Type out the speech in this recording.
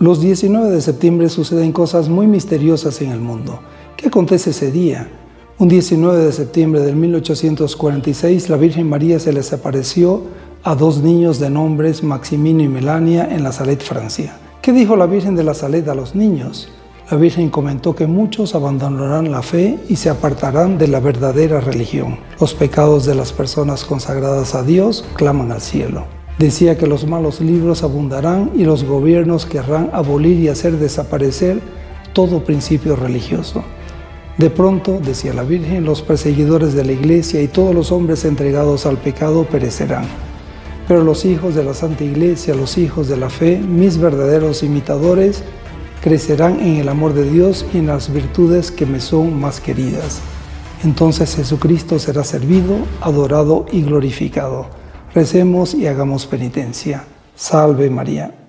Los 19 de septiembre suceden cosas muy misteriosas en el mundo. ¿Qué acontece ese día? Un 19 de septiembre de 1846, la Virgen María se les apareció a dos niños de nombres Maximino y Melania en La Salette, Francia. ¿Qué dijo la Virgen de La Salette a los niños? La Virgen comentó que muchos abandonarán la fe y se apartarán de la verdadera religión. Los pecados de las personas consagradas a Dios claman al cielo. Decía que los malos libros abundarán y los gobiernos querrán abolir y hacer desaparecer todo principio religioso. De pronto, decía la Virgen, los perseguidores de la Iglesia y todos los hombres entregados al pecado perecerán. Pero los hijos de la Santa Iglesia, los hijos de la fe, mis verdaderos imitadores, crecerán en el amor de Dios y en las virtudes que me son más queridas. Entonces Jesucristo será servido, adorado y glorificado. Recemos y hagamos penitencia. Salve María.